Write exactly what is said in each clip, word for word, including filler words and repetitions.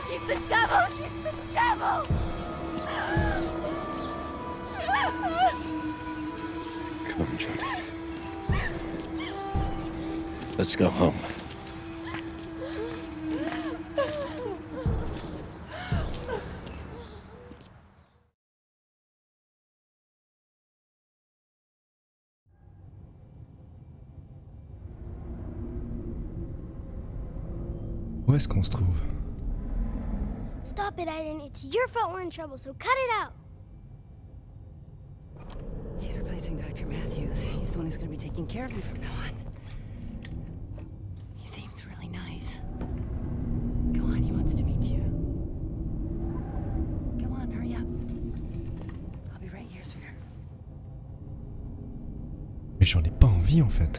She's the devil! She's the devil! Come on, Jody. Let's go home. Où est-ce qu'on se trouve? Stop it, Aiden. It's your fault we're in trouble, so cut it out. He's replacing Doctor Matthews. He's the one who's going to be taking care of me from now on. He seems really nice. Go on, he wants to meet you. Go on, hurry up. I'll be right here, sweetheart. Mais j'en ai pas envie en fait.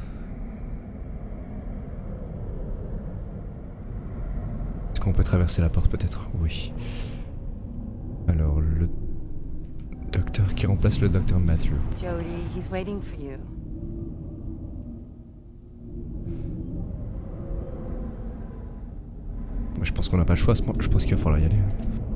Est-ce qu'on peut traverser la porte peut-être? Oui. Alors le docteur qui remplace le docteur Matthew. Jody, he's waiting for you. Moi, je pense qu'on n'a pas le choix. Je pense qu'il va falloir y aller.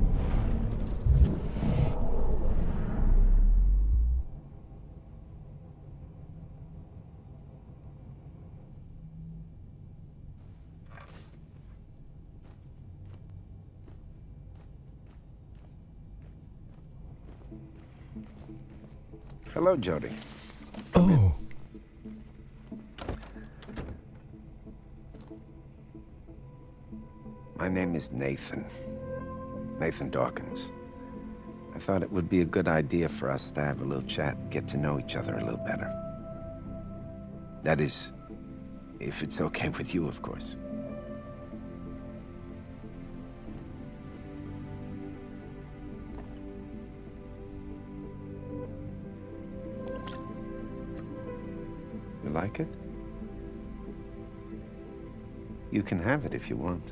Hello, Jody. Oh. My name is Nathan. Nathan Dawkins. I thought it would be a good idea for us to have a little chat and get to know each other a little better. That is, if it's okay with you, of course. You like it? You can have it if you want.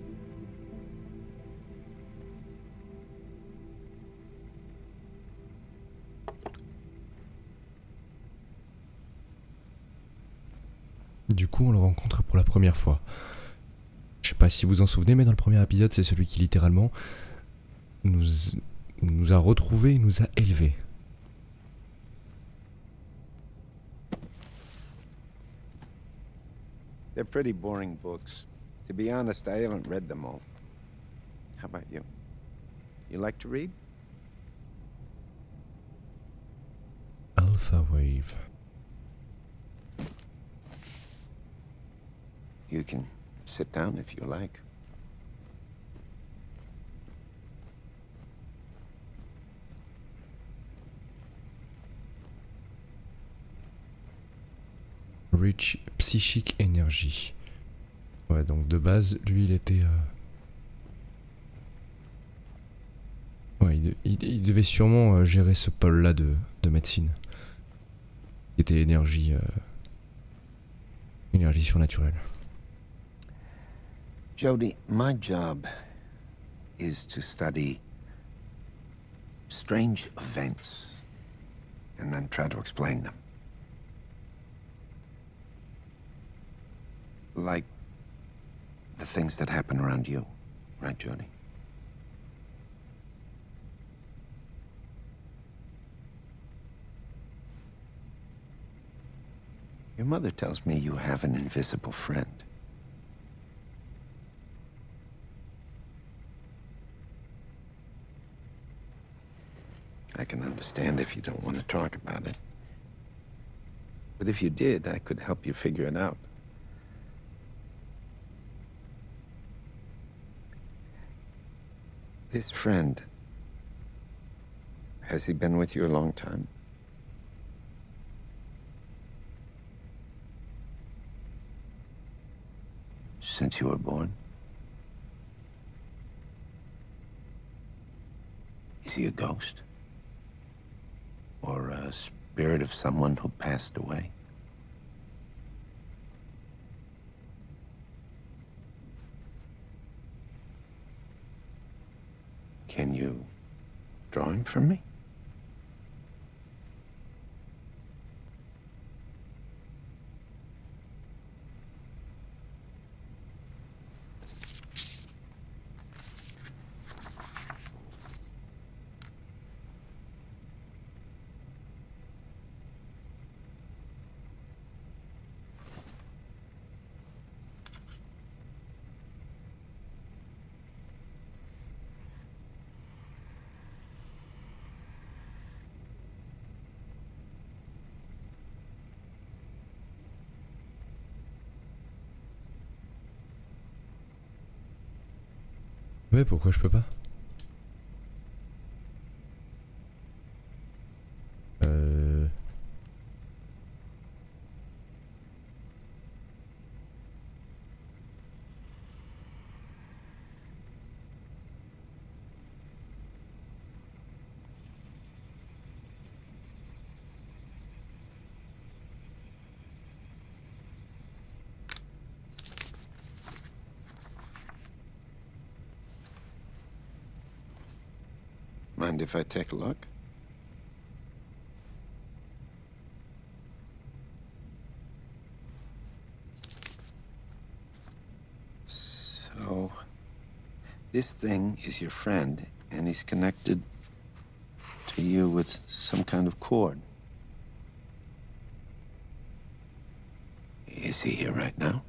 Du coup, on le rencontre pour la première fois. Je sais pas si vous vous en souvenez, mais dans le premier épisode, c'est celui qui littéralement nous, nous a retrouvés et nous a élevés. They're pretty boring books. To be honest, I haven't read them all. How about you? You like to read? Alpha Wave. You can sit down if you like. Rich Psychic Energy. Ouais, donc de base, lui, il était... Euh... Ouais, il, il, il devait sûrement euh, gérer ce pôle-là de, de médecine. Qui était énergie... Euh... énergie surnaturelle. Jody, my job is to study strange events and then try to explain them. Like the things that happen around you, right, Jody? Your mother tells me you have an invisible friend. I can understand if you don't want to talk about it. But if you did, I could help you figure it out. This friend, has he been with you a long time? Since you were born? Is he a ghost? Or a spirit of someone who passed away? Can you draw him for me? Ouais, pourquoi je peux pas? Euh... Mind if I take a look? So, this thing is your friend, and he's connected to you with some kind of cord. Is he here right now?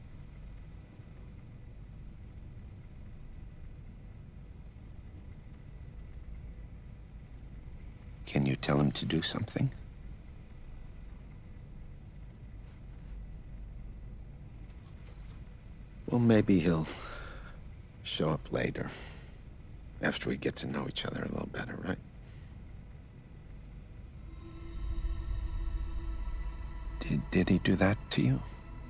Can you tell him to do something? Well, maybe he'll show up later. After we get to know each other a little better, right? Did, did he do that to you?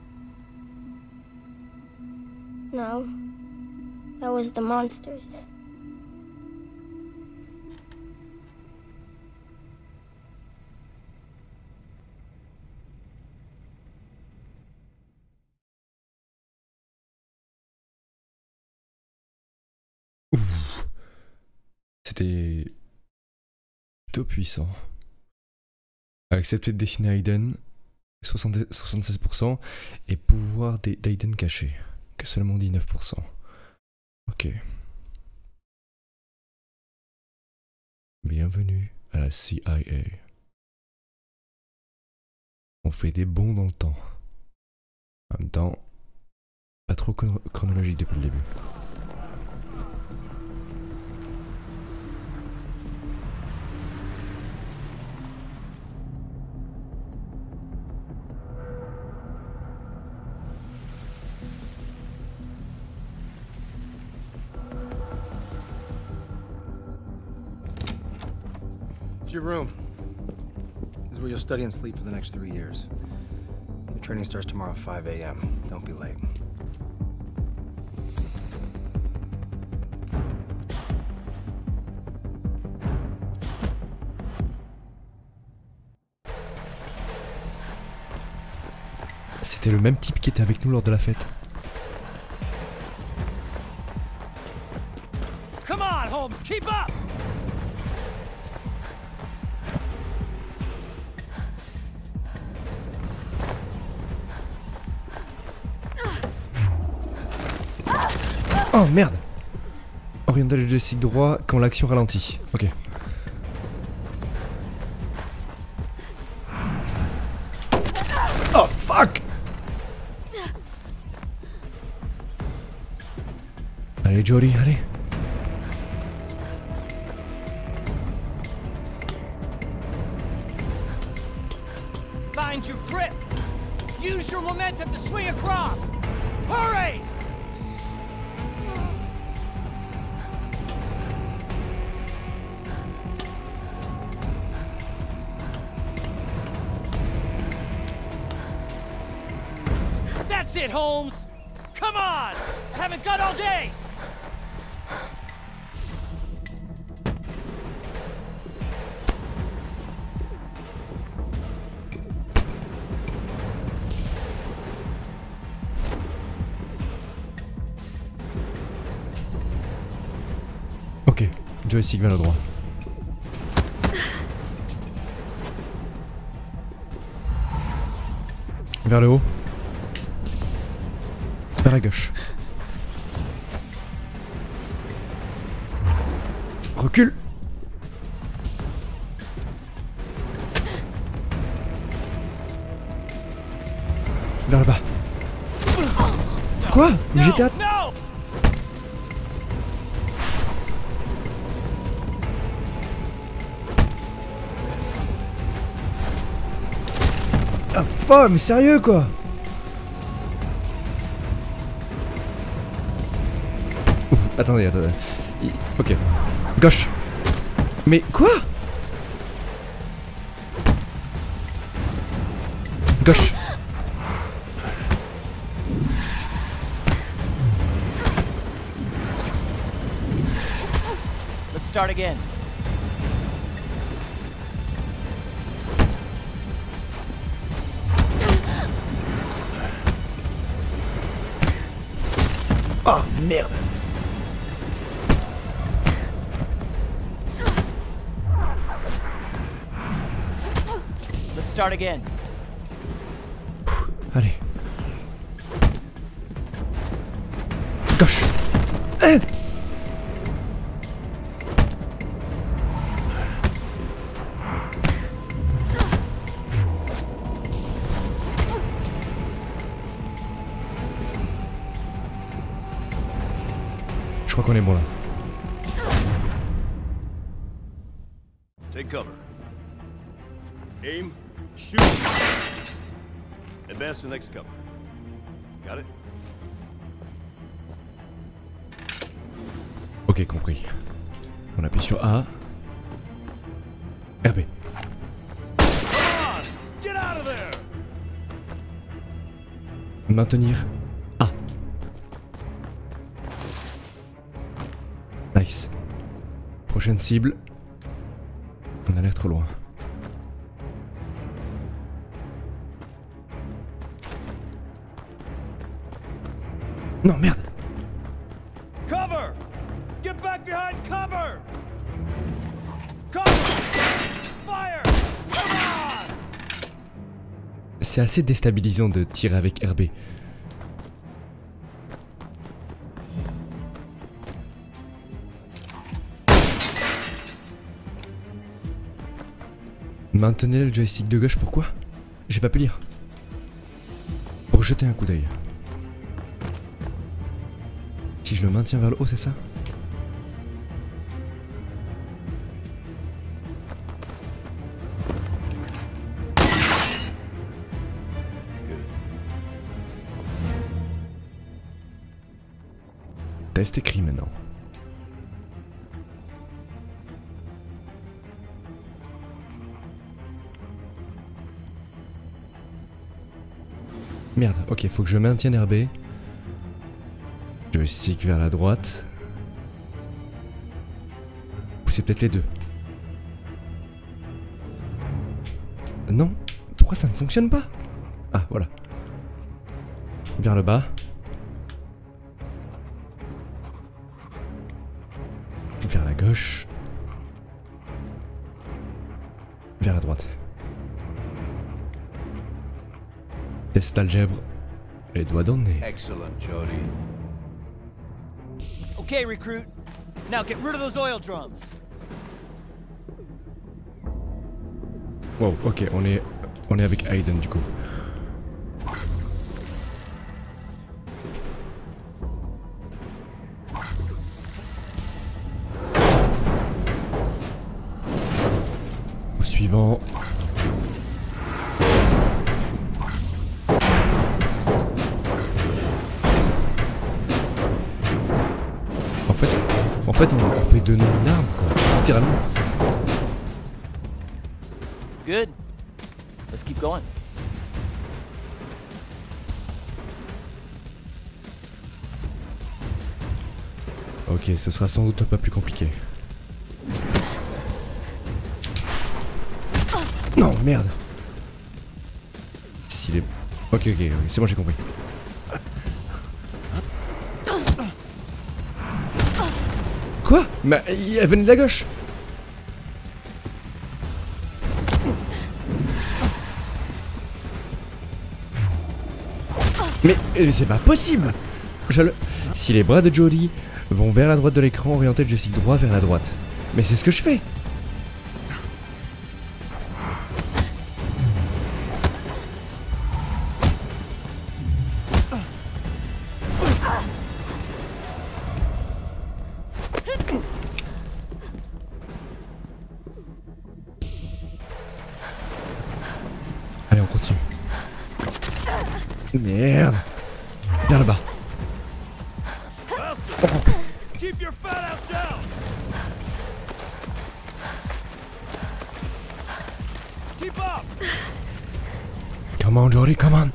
No. That was the monsters. Ouf. C'était plutôt puissant. Accepter de dessiner Aiden, soixante-seize pour cent, et pouvoir d'Aiden caché, que seulement dix-neuf pour cent. Ok. Bienvenue à la C I A. On fait des bonds dans le temps. En même temps, pas trop chron- chronologique depuis le début. It's your room. This is where you'll study and sleep for the next three years. Your training starts tomorrow at five A M Don't be late. C'était le même type qui était avec nous lors de la fête. Come on, Holmes, keep up! Oh merde! Orienter le joystick droit quand l'action ralentit. Ok. Oh fuck! Allez Jody, allez! Find your grip! Use your momentum to swing across! Hurry! That's it, Holmes! Come on! I haven't got all day! Ok, joystick vers le droit. Vers le haut. Vers la gauche. Recule. Vers le bas. Quoi? Mais j'étais à... No! Ah, folle, mais sérieux quoi? Attendez, attendez. Il- Ok. Gauche. Mais quoi? Gauche. Let's start again. Oh merde. Let's start again. Allez. Gauche. Eh Je crois qu'on est bon là. Take cover. Aim. Shoot. Advance to the next cover. Got it? Ok, compris. On appuie sur A. R B. Come on! Get out of there! Maintenir A. Nice. Prochaine cible. On a l'air trop loin. Non, merde. Cover! Get back behind cover! Cover! Fire! Come on! C'est assez déstabilisant de tirer avec R B. Maintenez le joystick de gauche, pourquoi? J'ai pas pu lire. Pour jeter un coup d'œil. Si je le maintiens vers le haut, c'est ça? Test écrit maintenant. Merde, ok, faut que je maintienne R B. Joystick vers la droite. Poussez peut-être les deux. Non, pourquoi ça ne fonctionne pas? Ah, voilà. Vers le bas. Vers la gauche. Vers la droite. Test d'algèbre et doigt dans le nez. Excellent, Jody. Okay, recruit. Now get rid of those oil drums. Wow, ok, on est, on est avec Aiden du coup. Au suivant. En fait, en fait, on, on fait de nous une arme, quoi, littéralement. Good. Let's keep going. Ok, ce sera sans doute pas plus compliqué. Non, merde. S'il est... Ok, ok, ok, c'est bon, j'ai compris. Quoi? Mais elle venait de la gauche. Mais, mais c'est pas possible. Je le... Si les bras de Jody vont vers la droite de l'écran, orienter le joystick droit vers la droite. Mais c'est ce que je fais. Allez, on continue. Merde. Vers le bas. Oh. Keep your fat ass down! Keep up! Come on, Jodie, come on!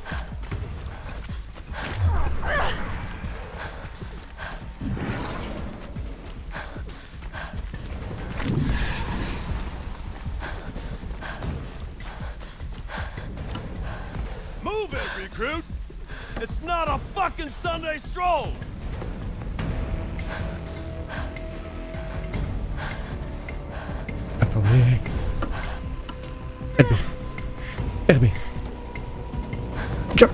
Move it, recruit! It's not a fucking Sunday stroll! Attendez. R B. R B. Jump.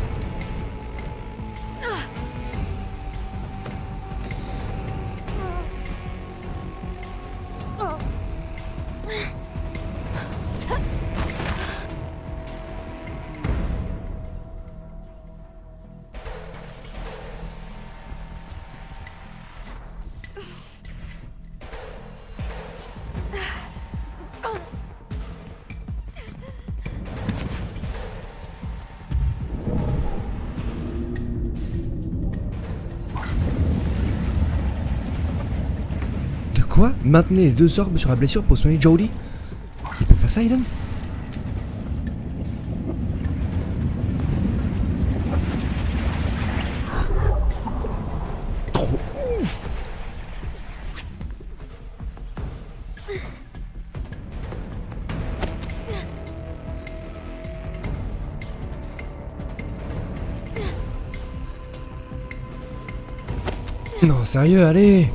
Quoi? Maintenez les deux orbes sur la blessure pour soigner Jodie? Il peut faire ça, Aiden? Trop ouf! Non, sérieux, allez!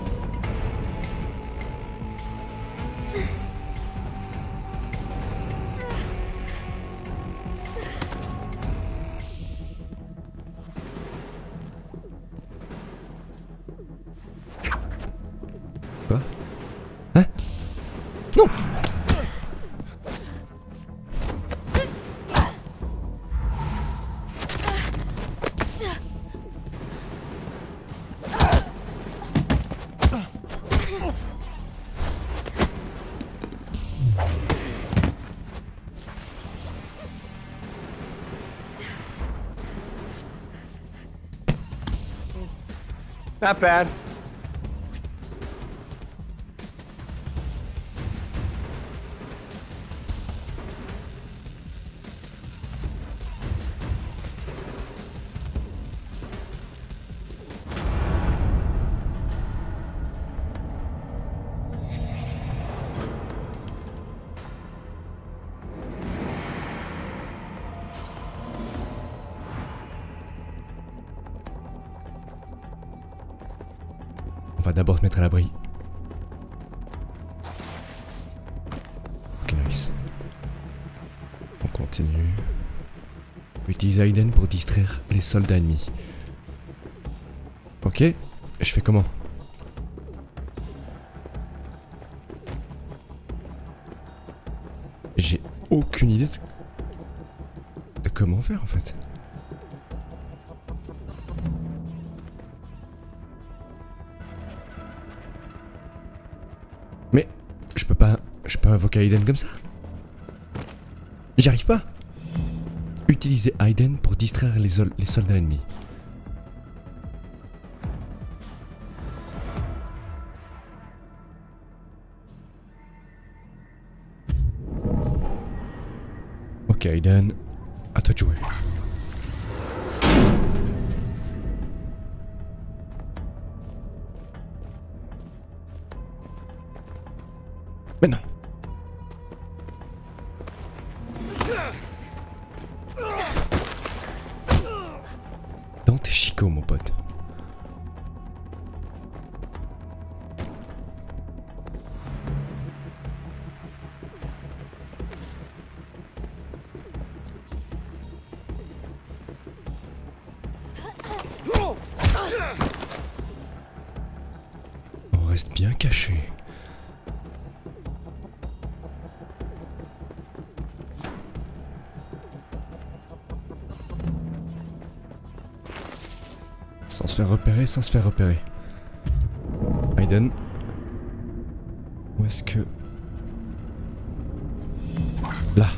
Quoi? Hein? Non! Not bad. On va d'abord se mettre à l'abri. Ok, nice. On continue. Utilise Aiden pour distraire les soldats ennemis. Ok, je fais comment? J'ai aucune idée de... de comment faire en fait. Mais je peux pas, je peux invoquer Aiden comme ça. J'y arrive pas. Utilisez Aiden pour distraire les, les soldats ennemis. Ok Aiden, à toi de jouer. Mais non. Dans tes chicots, mon pote. On reste bien caché. Sans se faire repérer, sans se faire repérer. Aiden. Où est-ce que... Là.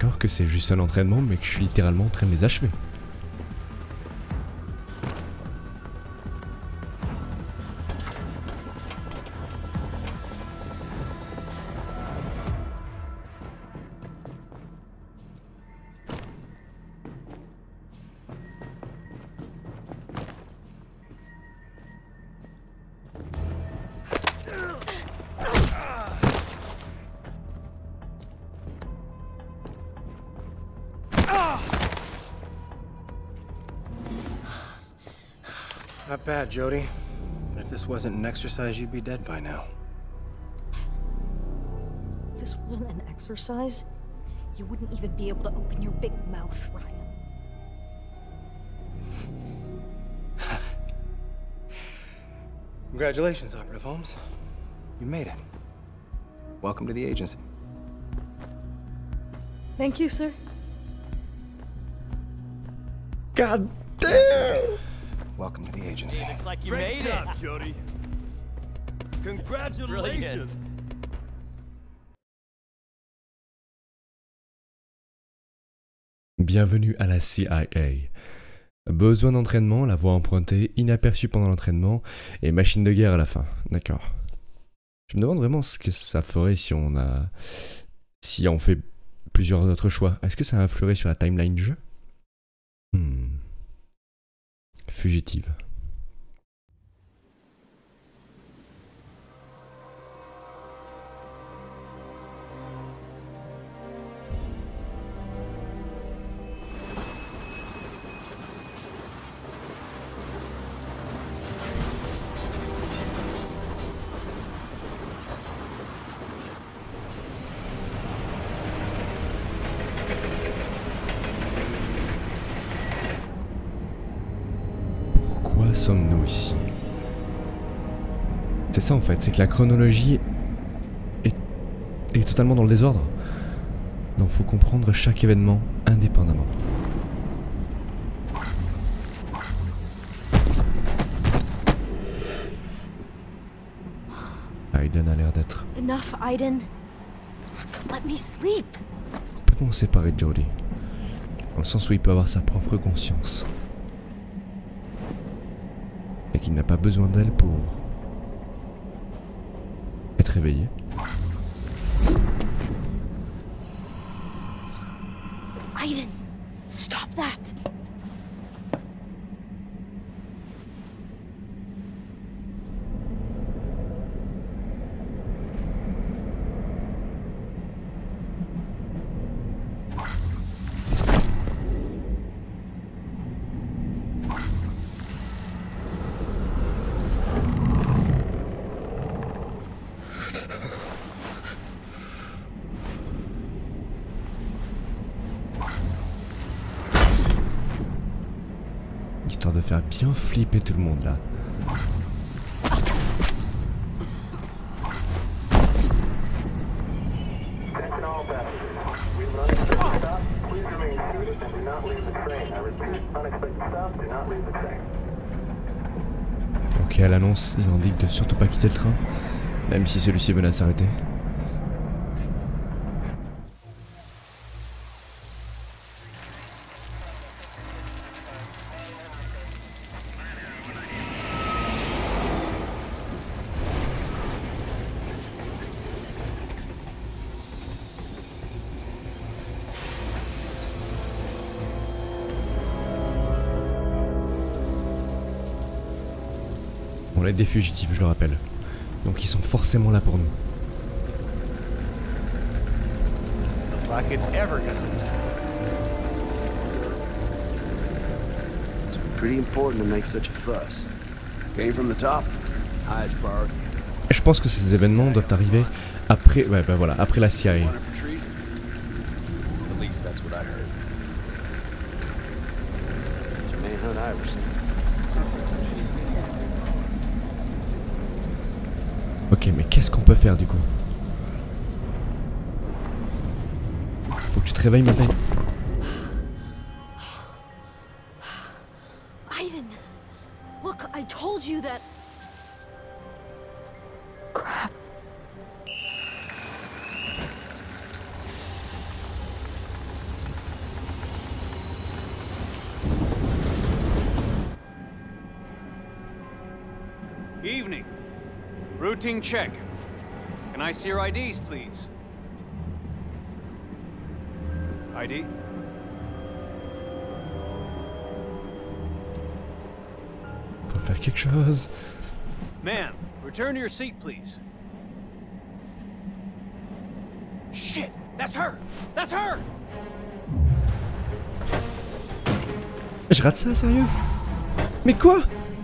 alors que c'est juste un entraînement mais que je suis littéralement en train de les achever. Not bad, Jody. But if this wasn't an exercise, you'd be dead by now. If this wasn't an exercise, you wouldn't even be able to open your big mouth, Ryan. Congratulations, Operative Holmes. You made it. Welcome to the agency. Thank you, sir. God damn! Welcome to the agency. Looks like you Great made job, it. Jody. Brilliant. Congratulations. Bienvenue à la C I A. Besoin d'entraînement, la voie empruntée, inaperçue pendant l'entraînement et machine de guerre à la fin. D'accord. Je me demande vraiment ce que ça ferait si on a... si on fait plusieurs autres choix. Est-ce que ça influerait sur la timeline du jeu? Hmm. Fugitive. Pourquoi sommes-nous ici? C'est ça en fait, c'est que la chronologie est, est totalement dans le désordre. Donc faut comprendre chaque événement indépendamment. Aiden a l'air d'être Enough, Aiden. Let me sleep. complètement séparé de Jody. Dans le sens où il peut avoir sa propre conscience. Et qu'il n'a pas besoin d'elle pour être réveillé. Aiden, stop that. Histoire de faire bien flipper tout le monde là. Ok, à l'annonce, ils indiquent de surtout pas quitter le train, même si celui-ci venait à s'arrêter. On est des fugitifs, je le rappelle. Donc ils sont forcément là pour nous. Like it's ever distance. It's pretty important to make such a fuss. Came from the top. Highest priority. Et je pense que ces événements doivent arriver après, ouais, bah voilà, après la C I A. At least that's what I heard. To manhunt Iverson. Ok, mais qu'est-ce qu'on peut faire du coup? Faut que tu te réveilles maintenant. Aiden, look, I told you that. Evening. Routine check. Can I see your I Ds, please? I D? Faut faire quelque chose. Man, return to your seat, please. Shit! That's her! That's her! Je rate ça, sérieux? Mais quoi?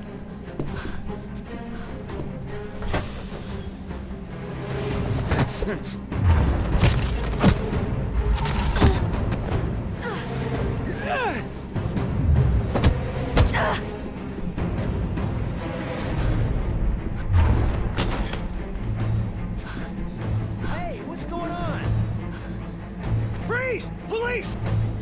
Hey, what's going on? Freeze! Police!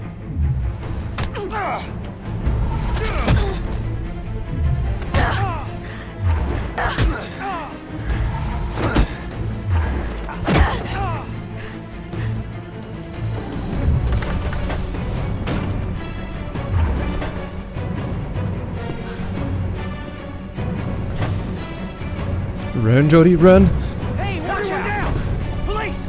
Run, Jody, run! Hey, watch out! Down. Police!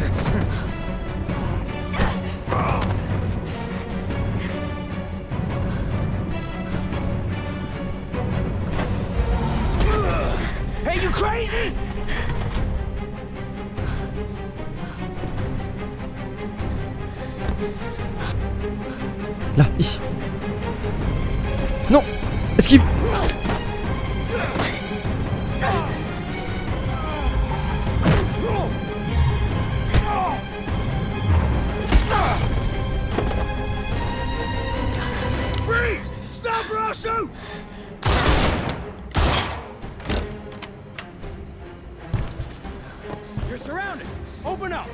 Hey, you crazy? Là, ici. Non! Esquive! Freeze! Stop or I'll shoot! You're surrounded. Open up.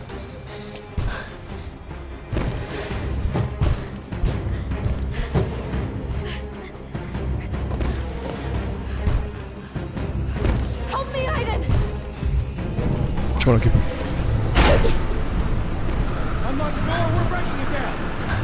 Help me, Aiden! Je m'en occupe. Unlock the door. We're breaking it down.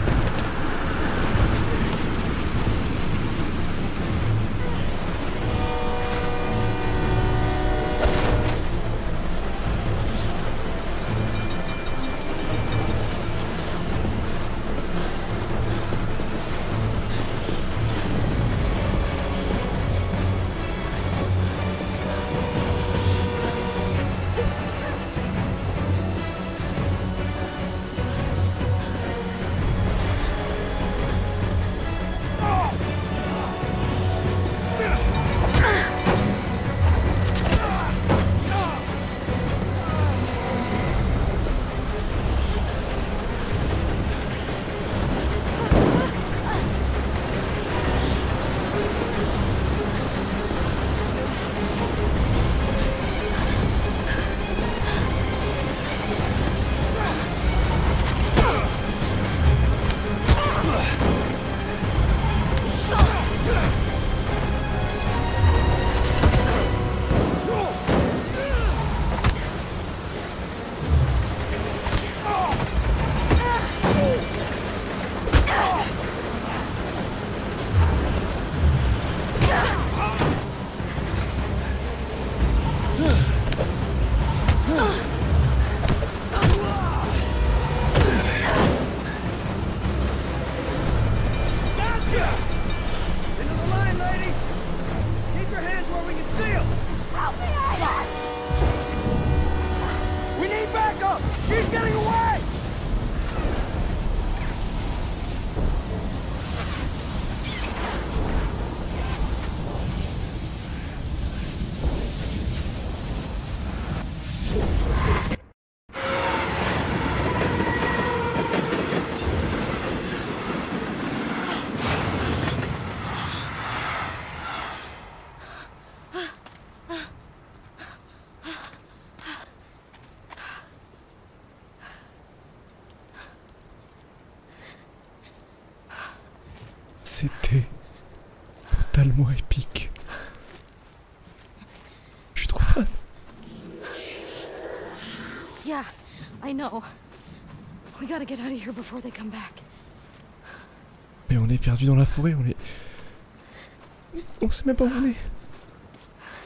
C'était totalement épique. Je suis trop fan. Yeah, I know. We gotta get out of here before they come back. Mais on est perdu dans la forêt, on est... On sait même pas où on est.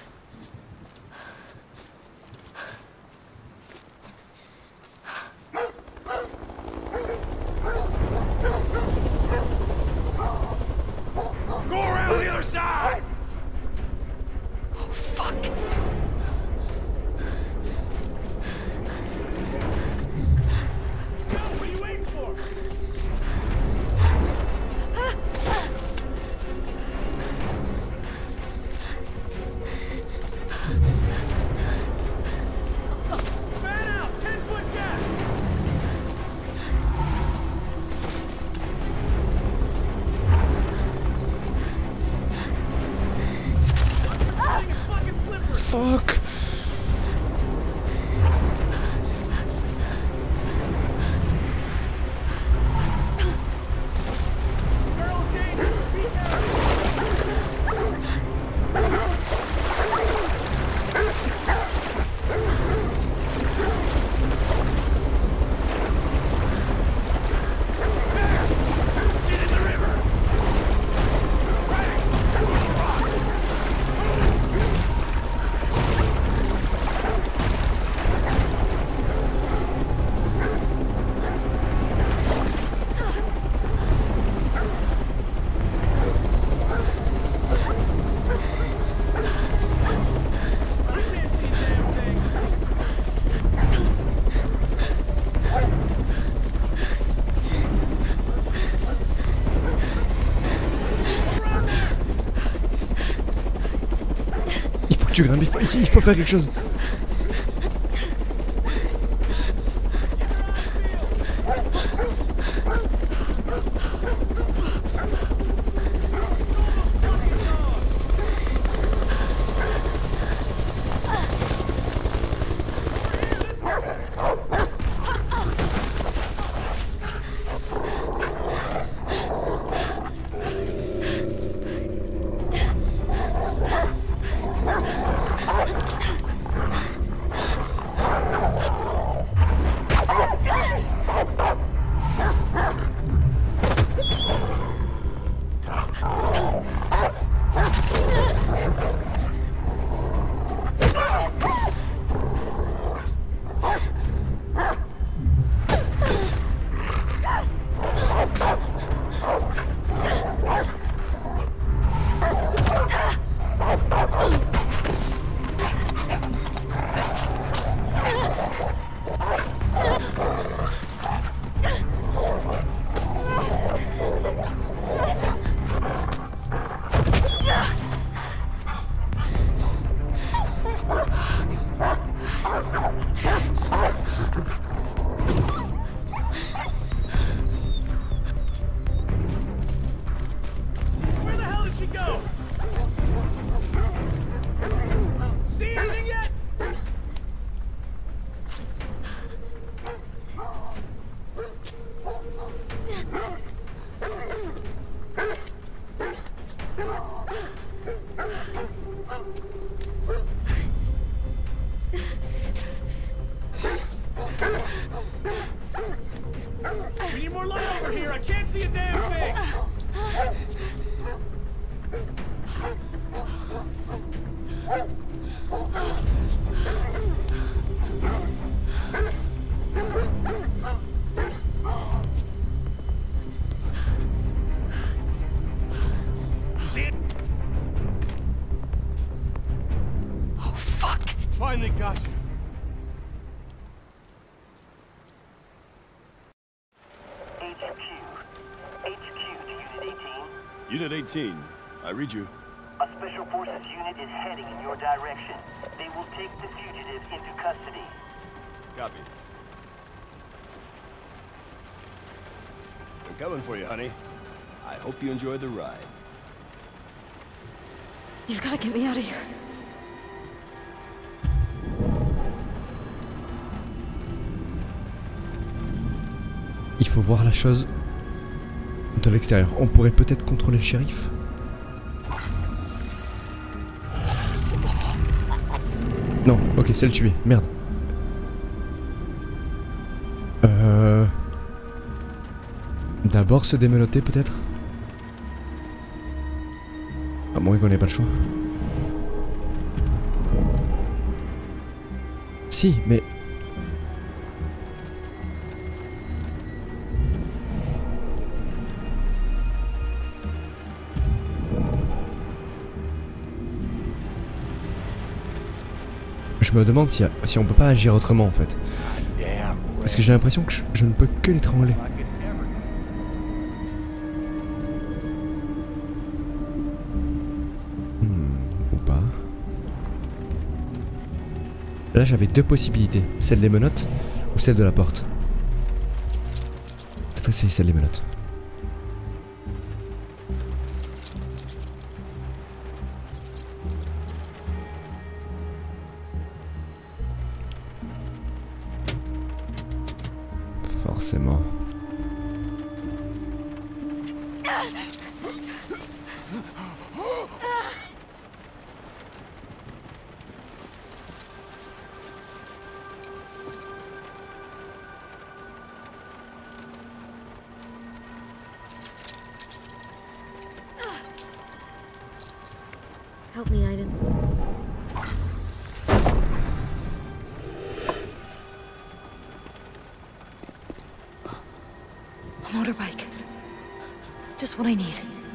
que tu grimpes, il faut, il faut faire quelque chose. We need more light over here. I can't see a damn thing. See it? Oh, fuck! Finally got you. Unit eighteen, I read you. A Special Forces unit is heading in your direction. They will take the fugitive into custody. Copy. I'm coming for you, honey. I hope you enjoy the ride. You've got to get me out of here. Il faut voir la chose de l'extérieur. On pourrait peut-être contrôler le shérif. Non, ok, c'est le tuer. Merde. Euh... D'abord se démenoter peut-être. À moins qu'on n'ait pas le choix. Si, mais... Je me demande si, si on peut pas agir autrement en fait. Parce que j'ai l'impression que je, je ne peux que l'étrangler. Hmm, ou pas. Là j'avais deux possibilités. Celle des menottes ou celle de la porte. Peut-être essayer celle des menottes. Forcément. Help me, Aiden. A motorbike. Just what I need.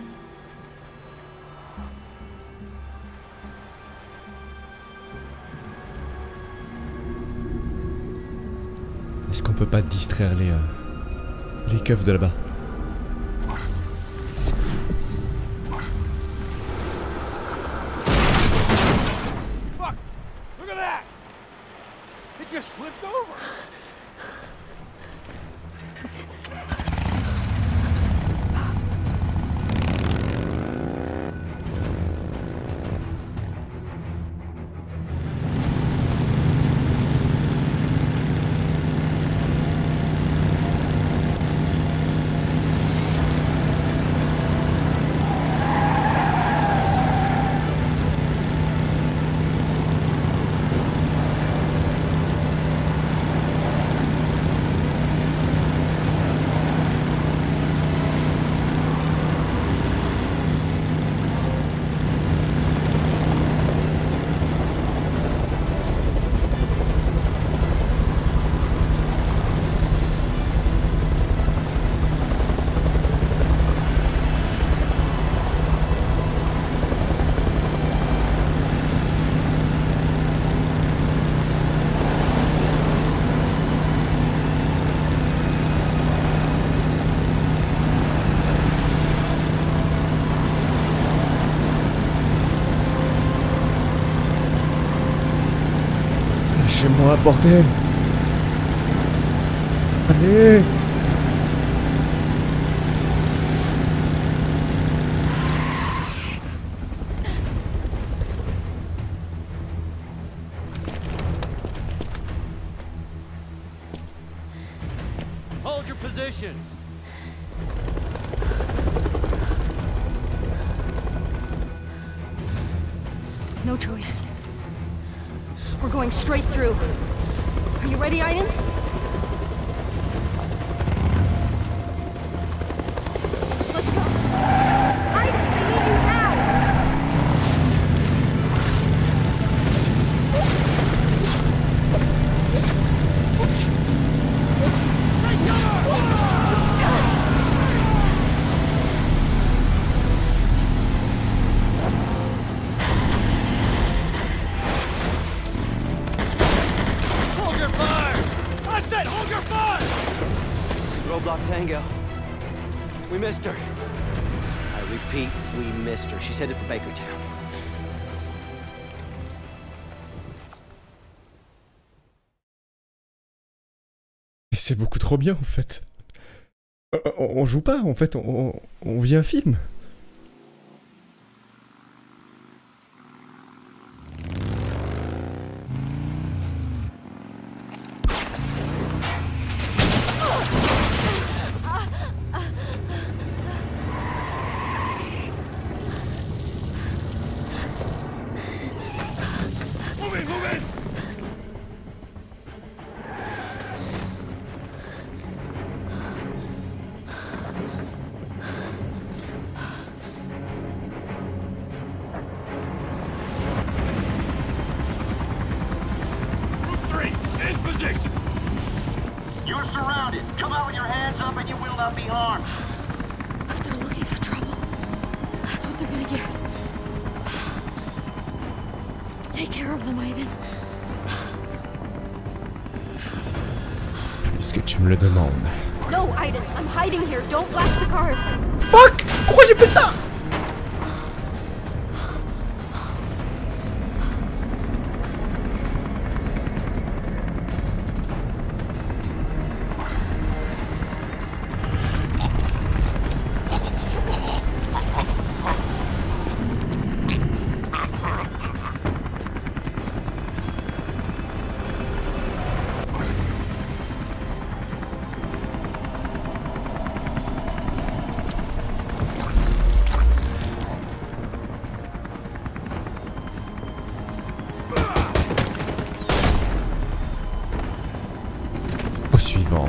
Est-ce qu'on peut pas distraire les, euh, les keufs de là-bas? Lâchez-moi, bordel! Allez! Hold your positions. No choice. We're going straight through. Are you ready, Aiden? Let's go. Aiden, I need you now! Hold your fire! I said hold your fire! This is Roadblock Tango. We missed her. I repeat, we missed her. She's headed for Bakertown. Et c'est beaucoup trop bien en fait. On, on joue pas en fait, on, on vit un film. Move in, move in! Group three, in position! You're surrounded. Come out with your hands up and you will not be harmed. If they're looking for trouble, that's what they're gonna get. Take care of them, Aiden. Puisque tu me le demandes. No, Aiden, I'm hiding here. Don't blast the cars. Fuck! Pourquoi j'ai fait ça? Au suivant.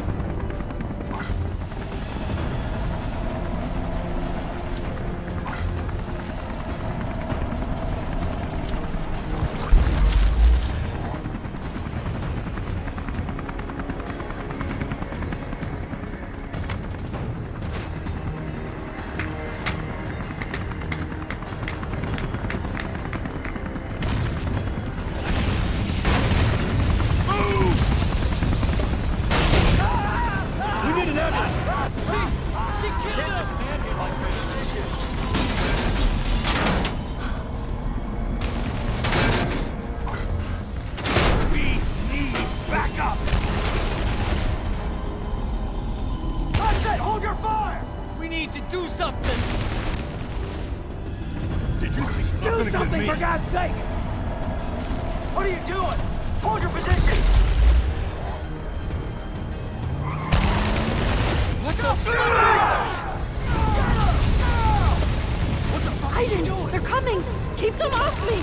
Do something! Did you think Do something, for God's sake! What are you doing? Hold your position! What the What the fuck Aiden, they're coming! Keep them off me!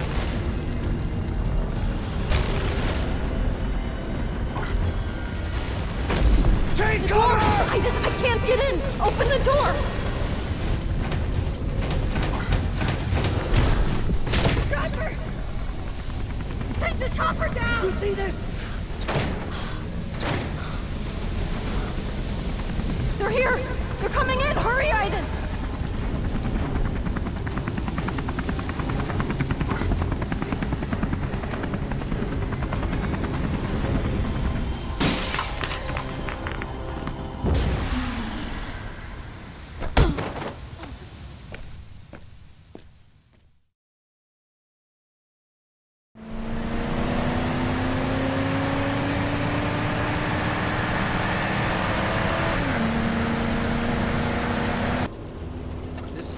Take Door! Aiden, I can't get in! Open the door! Driver! Take the chopper down! You see this? They're here! They're coming in! Hurry, Aiden!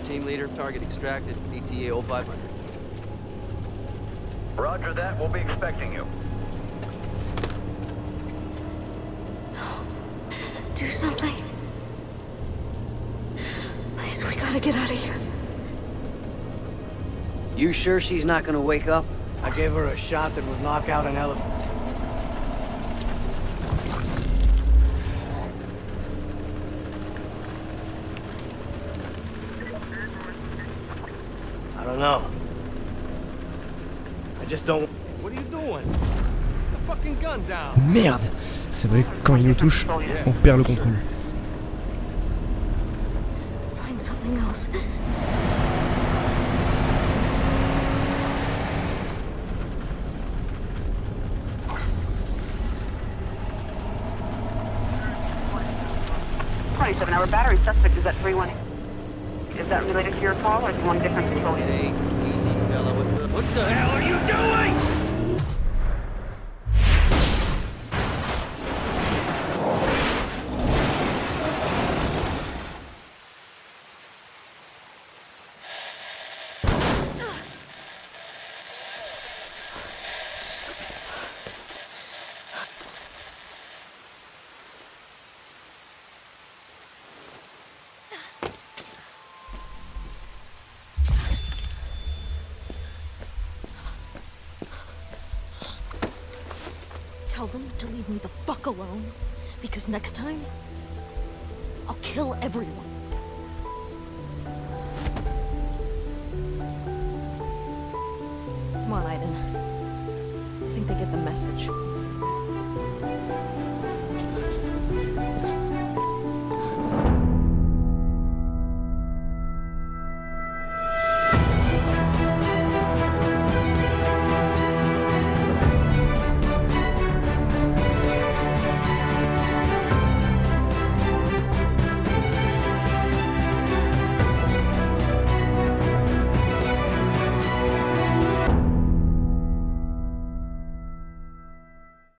team leader. Target extracted. E T A oh five hundred. Roger that. We'll be expecting you. Do something. Please, we gotta get out of here. You sure she's not gonna wake up? I gave her a shot that would knock out an elephant. I don't know. I just don't... What are you doing? The fucking gun down. Merde! C'est vrai que quand il nous touche, on perd le contrôle. Find something else. twenty-seven hour battery suspect is at three one. Is that related to your call, or do you want a different control? Hey, easy, fella. What's the... What the hell are you doing? Tell them to leave me the fuck alone, because next time, I'll kill everyone. Come on, Aiden. I think they get the message.